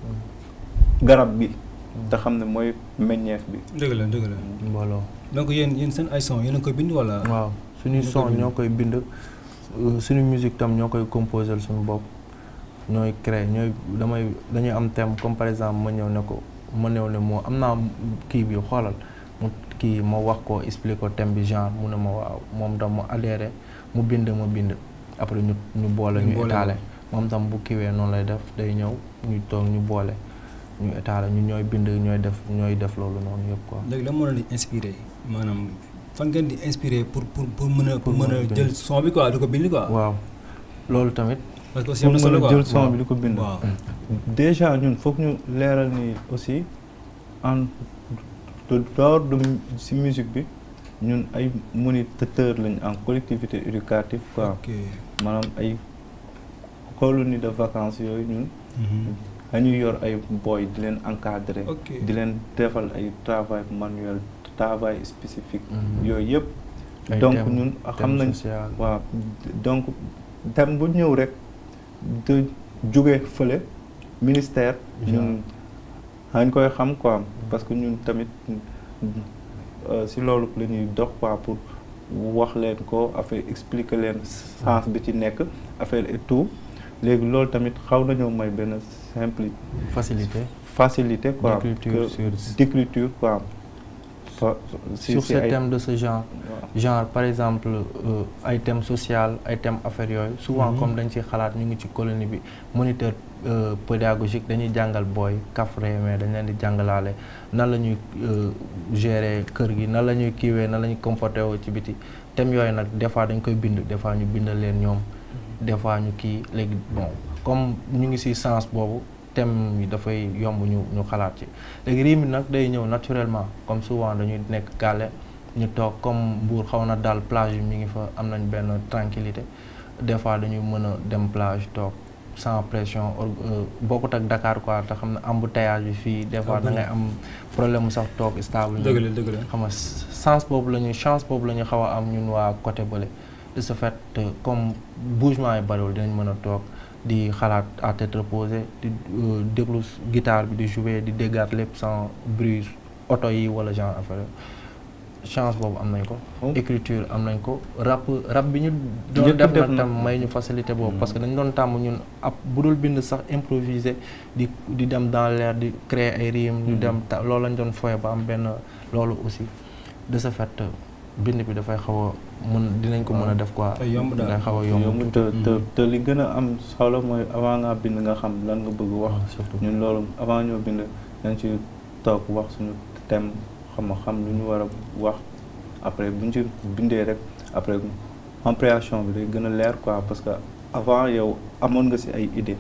garab bi te xam ne mooy meññeef bi. dëgg la dëgg la. mbooloo. donc yéen yéen seen ay son yéen a koy bind wala. waaw suñuy son ñoo koy bind suñu musique tam ñoo koy composer suñu bopp ñooy créer ñooy damay dañuy am thème comme par exemple ma ñëw ne ko ma ñëw ne moo am naa kii bi xoolal mu kii ma wax ko expliquer ko thème bi genre mu ne ma waaw moom tam mu adhéré mu bind ma bind après ñu ñu boole ñu étalé moom tam bu kiwee noonu lay def day ñëw ñu toog ñu boole. ñu état la ñu ñooy bind ñooy def ñooy def loolu noonu yëpp quoi. léegi lan moo leen di inspiré maanaam fan ngeen di inspiré pour pour pour mën a pour mën a jël son bi quoi di ko bind quoi. waaw loolu tamit. parce que aussi am na solo quoi jël son bi di ko bind. waaw déjà ñun foog ñu leeral ni aussi en dehors de si musique bi ñun ay moniteurs lañ en collectivité éducative quoi. ok maanaam ay colonie de vacances yooyu ñun. dañuy yor ay boy di leen encadrer di leen defal ay travail manuel travail spécifique yooyu yëpp donc ñun xam nañ waaw donc thème bu ñëw rek de jóge fële ministère ñun dañ koy xam quoi parce que ñun tamit si loolu la ñuy dox quoi pour wax leen ko affaire expliquer leen sens bi ci nekk affaire et tout léegi loolu tamit xaw nañoo may benn simple facilité facilité quoi d'écriture quoi sur ce thème de ce genre genre par exemple ay thème social ay thème affaire yooyu souvent comme dañ ci xalaat ñu ngi ci colonie bi moniteur pédagogique dañuy jàngal booy kafre mais dañ leen di jàngalaale nan la ñuy gérer kër gi nan la ñuy kiiwee nan la ñuy comporté woo ci biti thème yooyu nag des fois dañ koy bind des fois ñu bindal leen ñoom des fois ñu kii léegi bon comme ñu ngi ci sens boobu thème yi dafay yomb ñu ñu xalaat ci léegi riim bi nag day ñëw naturellement comme souvent dañuy nekk gàlle ñu toog comme Mbour xaw na daal plage yi mi ngi fa am nañ benn tranquillité des fois dañuy mën a dem plage toog sans pression bokkut ak Dakar quoi te xam ne embouteillage bi fii des fois da ngay am problème mu sax toog stable. dëgg la dëgg la xam nga sens boobu la ñuy chance boobu la ñu xaw a am ñun waa côté bële de ce fait comme bougement yi bariwul dinañ mën a toog di xalaat à tête reposée di déglu guitare bi di jouer di déggaat lépp sans bruit oto yi wala genre affaire chance boobu am nañ ko. écriture am nañ ko rap rap bi ñu doon def nag tam may ñu facilité boobu parce que dañ doon tàmm ñun ab bu dul bind sax improviser di di dem dans l'air di créer ay rimes di dem ta loolu lañ doon foye ba am benn loolu aussi de ce fait bind bi dafay xaw a mën dinañ ko mën a def quoi. yomb daal day xaw a yomb te te te li gën a am solo mooy avant nga bind nga xam lan nga bëgg wax. surtout ñun loolu avant ñoo bind dañ ci toog wax suñu thème xam nga xam lu ñu war a wax après buñ ci bindee rek après compréhension bi day gën a leer quoi parce que avant yow amoon nga ci ay idées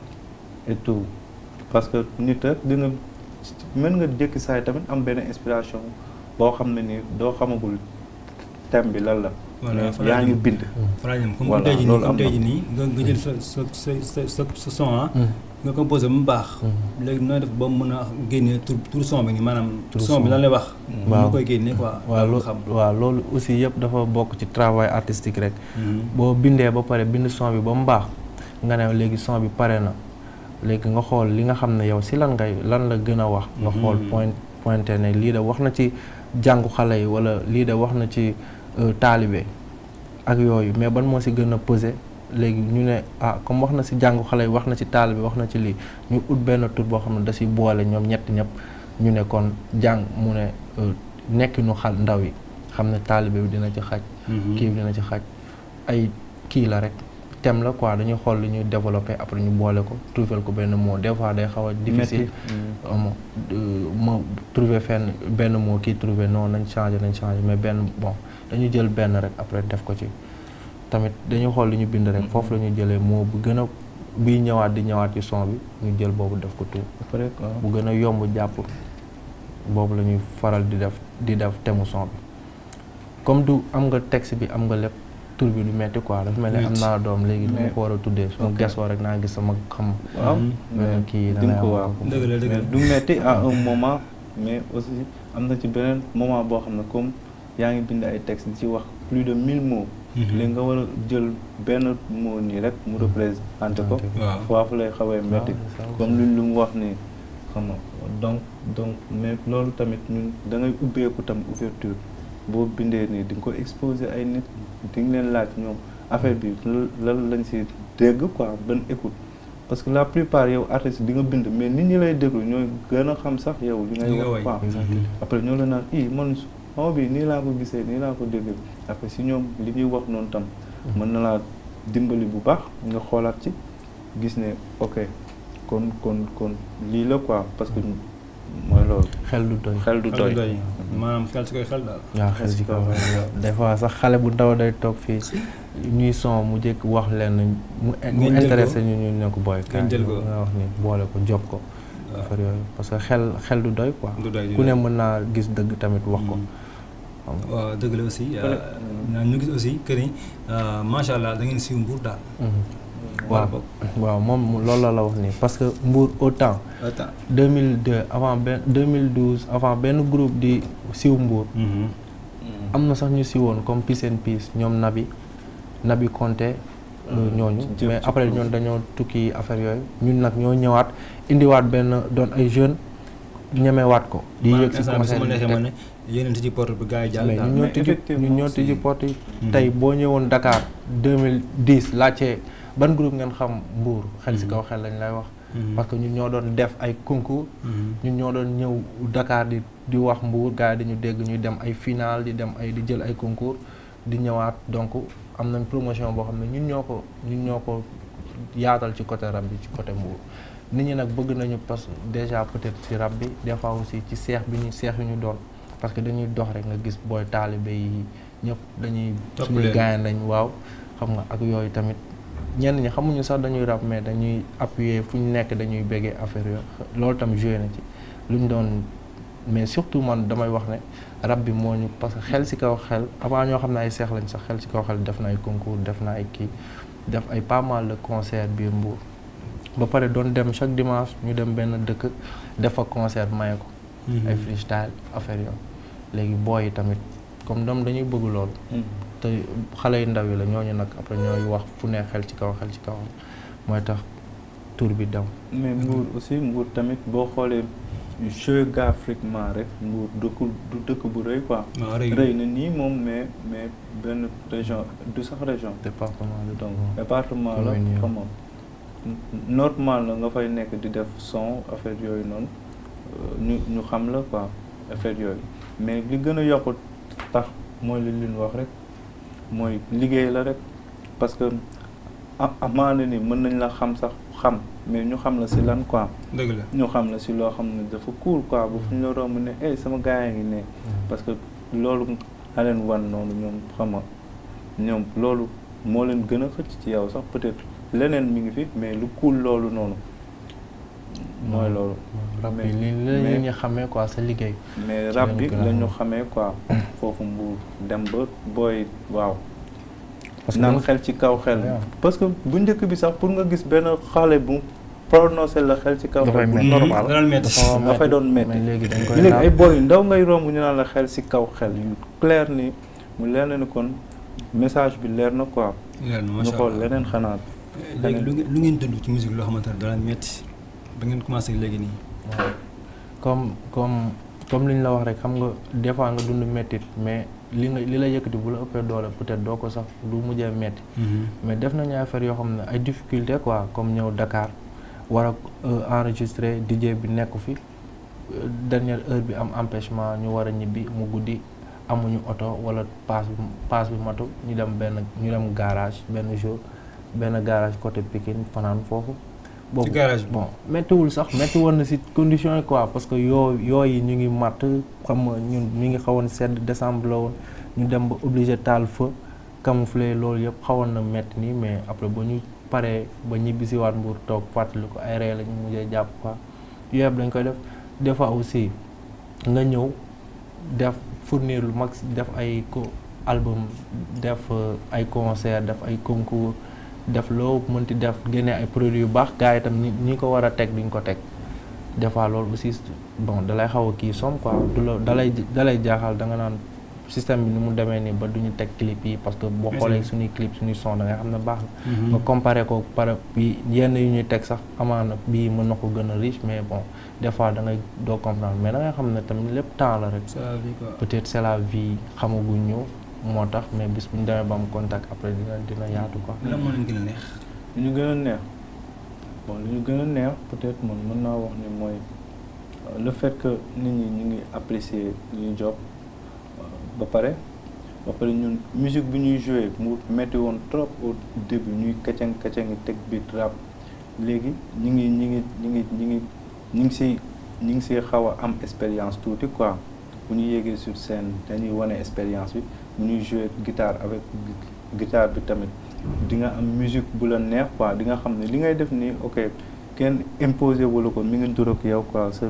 et tout parce que nit rek dina mën nga jékki saay tamit am benn inspiration boo xam ne ni doo xamagul thème bi lan la. mais yaa ngi bind. voilà comme tey jii nii comme tey jii nii nga nga jël sa sa sa sa sa son ah. nga composé mu baax. léegi nooy def ba mën a génne tur tur son bi nii maanaam. son bi lan lay wax. waaw nga koy génne quoi. waaw loolu waaw loolu aussi yëpp dafa bokk ci travail artistique rek. boo bindee ba pare bind son bi ba mu baax nga ne léegi son bi pare na léegi nga xool li nga xam ne yow si lan ngay lan la gën a wax. nga xool point pointé ne lii de wax na ci jàngu xale yi wala lii de wax na ci taalibe ak yooyu mais ban moo si gën a pesé léegi ñu ne ah comme wax na si jàngu xale yi wax na ci taal bi wax na ci lii ñu ut benn tur boo xam ne da si boole ñoom ñett ñëpp ñu ne kon jàng mu ne nekkinu xal ndaw yi xam ne taalibe bi dina ci xaj kii bi dina ci xaj ay kii la rek thème la quoi dañuy xool li ñuy développé après ñu boole ko trouver ko benn mot des fois day xaw a difficile ma trouver fenn benn mot kii trouver non nañ changé nañ changé mais benn bon dañu jël benn rek après def ko ci tamit dañuy xool li ñu bind rek foofu la ñuy jëlee mot bu gën a biy ñëwaat di ñëwaat ci son bi ñu jël boobu def ko tout après bu gën a yomb jàpp boobu la ñuy faral di def di def thème son bi comme du am nga texte bi am nga lépp tur bi du metti quoi dafa mel ni am naa doom léegi dama ko war a tuddee su ma gesoo rek naa gis sama xam waaw kii di nga ko waaw dëgg la dëgg la du metti à un moment mais aussi am na ci beneen moment boo xam ne comme yaa ngi bind ay texte di ci wax plus de mille mots léegi nga war a jël benn mot nii rek mu représenté ko foofu lay xawee metti comme lu lu mu wax nii xam nga donc donc mais loolu tamit ñun da ngay ubbeeku tam ouverture boo bindee nii di nga ko exposer ay nit di nga leen laaj ñoom affaire bi lan lañ si dégg quoi ban écoute parce que la plupart yow artiste di nga bind mais nit ñi lay déglu ñooy gën a xam sax yow li ngay wax quoi après ñoo la naan i man moo bi nii laa ko gisee nii laa ko déggee après si ñoom li ñuy wax noonu tam mën na laa dimbali bu baax nga xoolaat ci gis ne ok kon kon kon lii la quoi parce que mooy loolu xel du doy xel du doy maanaam xel si koy xel daal waaw xel si koy xel des fois sax xale bu ndaw day toog fii ñuy son mu jëkk wax leen mu mu intéressé ñu ñu ne ko booy ngeen jël ko nga wax ni boole ko job ko affaire yooyu parce que xel xel du doy quoi ku ne mën naa gis dëgg tamit wax ko waaw dëgg la aussi ñu gis aussi que ni macha allah da ngeen siiw Mbour daal waaw waaw moom loolu la la wax nii parce que Mbour autant deux mille deux avant benn deux mille douze avant benn groupe di siw Mbour am na sax ñu siwoon comme Peace and Peace ñoom Nabi Nabi Conté ñooñu mais après ñoon dañoo tukki affaire yooyu ñun nag ñoo ñëwaat indiwaat benn doon ay jeunes ñemewaat ko di yëg si concert yéen ci porte bi gars yi jàll mais ñu ñoo tijji ñu ñoo tijji porte yi tey boo ñëwoon Dakar deux mille dix laajte ban groupe ngeen xam Mbour xel si kaw xel lañ lay wax parce que ñun ñoo doon def ay concours ñun ñoo doon ñëw Dakar di di wax Mbour gars yi dañu dégg ñuy dem ay final di dem ay di jël ay concours di ñëwaat donc am nañ promotion boo xam ne ñun ñoo ko ñun ñoo ko yaatal ci côté rap bi ci côté Mbour nit ñi nag bëgg nañu parce que déjà peut-être ci rap bi des fois aussi ci seex bi ñu seex yu ñu doon parce que dañuy dox rek nga gis booy taalibe yi ñëpp dañuy suñuy gaañ lañ waaw xam nga ak yooyu tamit ñenn ñi xamuñu sax dañuy rap mais dañuy appuyer fu ñu nekk dañuy béggee affaire yooyu loolu tam joué na ci lu ñu doon mais surtout man damay wax ne rap bi moo ñu parce que xel ci kaw xel avant ñoo xam ne ay seex lañ sax xel ci kaw xel def na ay concours def na ay kii def ay pas mal de concert biir Mbour ba pare doon dem chaque dimanche ñu dem benn dëkk def fa concert maye ko ay freestyle affaire yooyu léegi booy yi tamit comme doom dañuy bëgg loolu te xale yu ndaw yi la ñooñu nag après ñooy wax fu ne xel ci kaw xel ci kaw mooy tax tour bi dem mais Mbour aussi Mbour tamit boo xoolee géographiquement rek Mbour dëkku du dëkk bu rëy quoi rëy na nii moom mais mais benn région du sax région département la donc département la xam normal la nga fay nekk di def son affaire yooyu noonu ñu ñu xam la quoi affaire yooyu mais li gën a yokk tax mooy li leen wax rek mooy liggéey la rek parce que amaana ni mën nañ la xam sax xam mais ñu xam la si lan quoi dëgg la ñu xam la si loo xam ne dafa cool quoi bu fu ñu la romb ne eh sama gars yi ngi ne parce que loolu a leen wan noonu ñoom xam nga ñoom loolu moo leen gën a xëcc ci yow sax peut-être leneen mi ngi fi mais lu cool loolu noonu mooy loolu rab bi li la ñu xamee quoi sa liggéey mais rab bi la ñu xamee quoi foofu Mbour dem ba booy waaw parce que naan xel ci kaw xel parce que bu njëkk bi sax pour nga gis benn xale bu prononcé la xel ci kaw xel bu normal dafay doon metti léegi dañ koy léegi ay booy ndaw ngay romb ñu naan la xel ci kaw xel yu clair ni mu leer na ni kon message bi leer na quoi ñu xool leneen xanaat léegi lu ngeen dund ci musique loo xamante ne dana metti ba ngeen commencé léegi nii comme comme comme li ñu la wax rek xam nga des fois nga dund mettit mais li nga li la yëkkati bu la ëppee doole peut-être doo ko sax du mujjee metti mais def nañu affaire yoo xam ne ay difficulté quoi comme ñëw Dakar war a enregistrer D J bi nekk fi dernière heure bi am empêchement ñu war a ñibbi mu guddi amuñu oto wala paas bi paas bi matu ñu dem benn ñu dem garage benn jour benn garage côté Pikine fanaan foofu. boobu garage bon méttiwul sax métti woon na si conditions yi quoi parce que yoo yooyu ñu ngi matt xam nga ñun ñu ngi xawoon sedd décembre la woon ñu dem ba obligé taal feu camoufler loolu yëpp xawoon na métti nii mais après ba ñu paree ba ñibbisi waat Mbour toog fàttali ko ay ree la ñu mujjee jàpp quoi yooyu yëpp dañ koy def des fois aussi nga ñëw def fournir lu max def ay ko album def ay concert def ay concours def loo mënti def génne ay produits yu baax gars yi itam ñi ñi ko war a teg duñ ko teg des fois loolu aussi bon dalay xaw a kii som quoi du la dalay dalay jaaxal da nga naan système bi ni mu demee nii ba duñu teg clip yi parce que boo xoolee suñuy clip suñuy son da nga xam ne baax na nga comparé ko par bi yenn yu ñuy teg sax amaana bii mën na ko gën a riche mais bon des fois da ngay doo comprendre mais da ngay xam ne tamit lépp temps la rek peut-être c'est la vie xamaguñ ñu moo tax mais bis bu ñu demee ba am contact après dina dina yaatu quoi. lan moo leen gën a neex. li ñu gën a neex bon li ñu gën a neex peut-être man mën naa wax ni mooy le fait que nit ñi ñu ngi apprécier li ñu job ba pare ba pare ñun musique bi ñuy jouer mu metti woon trop au début ñuy kacang kacang teg beat rap léegi ñu ngi ñu ngi ñu ngi ñu ngi ñu ngi si ñu ngi si xaw a am expérience tuuti quoi bu ñu yéegee sur scène dañuy wane expérience bi. bu ñuy jouer guitare avec guitare bi tamit di nga am musique bu la neex quoi di nga xam ne li ngay def nii ok kenn imposé wala ko mi ngi ndur ak yow quoi sa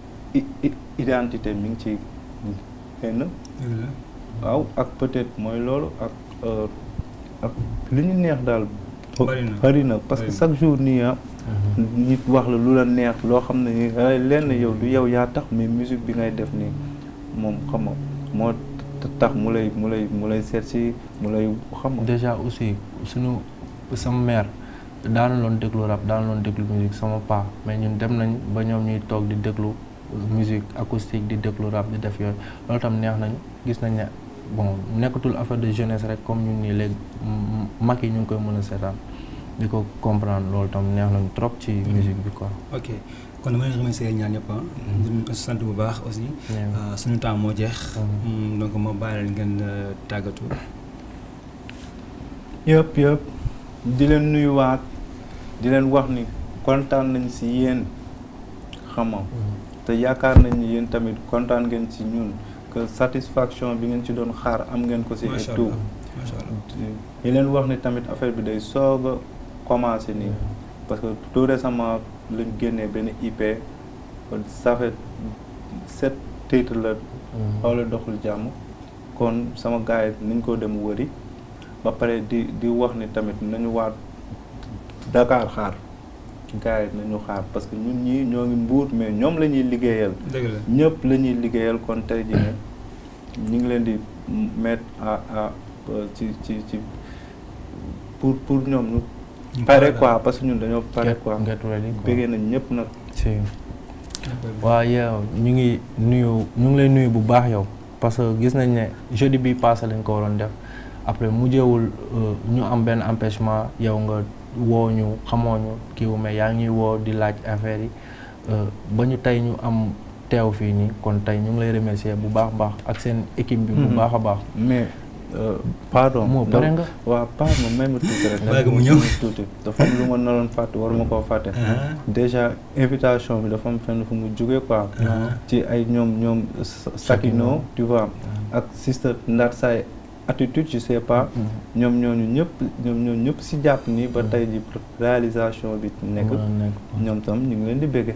identité mi ngi ci kenn waaw ak peut-être mooy loolu ak ak li ñu neex daal bari na parce que chaque jour nii ah nit wax la lu la neex loo xam ne ni lenn yow du yow yaa tax mais musique bi ngay def nii moom xam nga moo tax mu lay mu lay mu lay seet si mu lay xam nga déjà aussi suñu sama mère daana loon déglu rap daana loon déglu musique sama paa mais ñun dem nañ ba ñoom ñuy toog di déglu musique acoustique di déglu rap di def yooyu loolu tam neex nañu gis nañ ne bon nekkatul affaire de jeunesse rek comme ñun nii léegi mag yi ñu ngi koy mën a seetaan di ko comprendre loolu tam neex nañu trop ci musique bi quoi. ok kon dama leen remercier ñaan ñëpp ah. di sant bu baax aussi. suñu temps moo jeex. donc ma bàyyi leen ngeen tàggatu. yëpp yëpp di leen nuyuwaat di leen wax ni kontaan nañ si yéen xam nga te yaakaar nañ ni yéen tamit kontaan ngeen si ñun que satisfaction bi ngeen ci doon xaar am ngeen ko si et tout. macha allah di leen wax ni tamit affaire bi day soog a commencé nii parce que tout récemment lañ génnee benn I P ça fait sept titres la xawla doxul jàmm kon sama gars yi nañ ko dem wëri ba pare di di wax ni tamit nañu waat Dakar xaar gars yi nañu xaar parce que ñun ñii ñoo ngi Mbour mais ñoom la ñuy liggéeyal ñëpp la ñuy liggéeyal kon tey jii ne ñu ngi leen di mettre à à ci ci ci pour pour ñoom ñu pare quoi parce que ñun dañoo pare quoi bëggee nañ ñëpp nag si waaw yow ñu ngi nuyu ñu ngi lay nuyu bu baax yow parce que gis nañ ne jeudi bi passé lañ ko waroon def après mujjewul ñu am benn empêchement yow nga woo ñu xamoo ñu kiiwu mais yaa ngi ñuy woo di laaj affaire yi ba ñu tey ñu am teew fii nii kon tey ñu ngi lay remercier bu baax baax ak seen équipe bi bu baax a baax mais pardon moo pare nga waaw pardon même tuuti rek nga mu ñëw tuuti dafa am lu ma naroon fàtte waruma koo fàtte déjà invitation bi dafa am fenn fu mu jógee quoi ci ay ñoom ñoom Sakino tu vois ak sister Ndar Say attitude je sais pas ñoom ñooñu ñëpp ñoom ñooñu ñëpp si jàpp nii ba tey ji réalisation bi nekk ñoom tam ñu ngi leen di bégge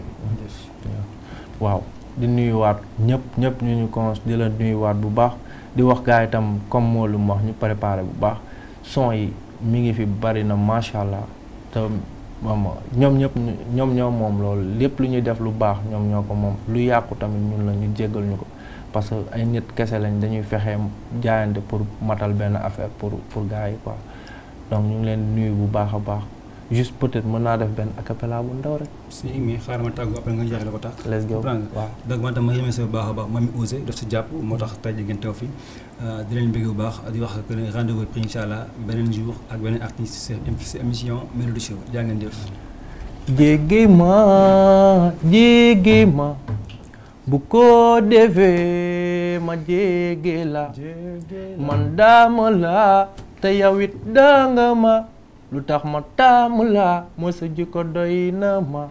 waaw di nuyuwaat ñëpp ñëpp ñu ñu cons di la nuyuwaat bu baax di wax gars yi itam comme moo lu mu wax ñu préparé bu baax son yi mi ngi fi bari na macha allah te moom ñoom ñëpp ñoom ñoo moom loolu lépp lu ñuy def lu baax ñoom ñoo ko moom lu yàqu tamit ñun la ñu jéggal ñu ko parce que ay nit kese lañ dañuy fexe jaayante pour matal benn affaire pour pour gars yi quoi donc ñu ngi leen nuyu bu baax a baax juste peut-être mën naa def benn acapella bu ndaw rek. si mais xaaral ma tàggu après nga jeexale ko tax. let's go comprendre nga waaw. donc man tam ma remercier bu baax a baax Mamy Ouzé daf si jàpp moo tax tey jii ngeen teew fi di leen bëgg bu baax di wax que ne rendez-vous pris incha allah beneen jour ak beneen artiste si émission Melody Show jaa ngeen jëf. jéggi ma jéggi ma bu ko defee ma jéggi la man daama la te yow it danga ma lu tax ma taamu la mooy sa jikko doy na ma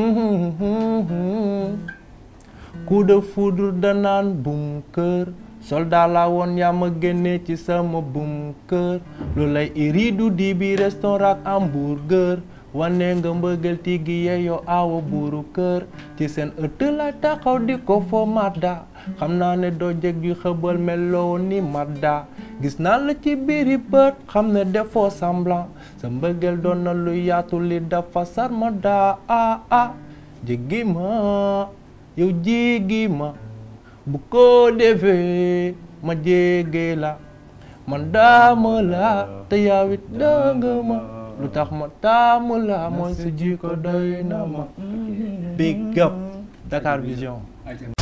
coup de foudre danaan bum kër soldat la woon yaa ma génne ci sama bum kër lu lay iri du di bi restaurant hamburger wane nga mbëggal tigi yeeyoo awa buuru kër ci seen ëtt lay taxaw di ko fo madda xam naa ne doo jeg ju xëbal meloo ni madda gis naa la ci biiri bët xam ne defoo semblant sa mbëggal doon na lu yaatu li dafa sar ma daa ah ah jéggi ma yow jéggi ma bu ko defee ma jéggi la man daama la te yow it danga ma lu tax ma taamu la mooy sa jikko doy na ma big up Dakar Vision.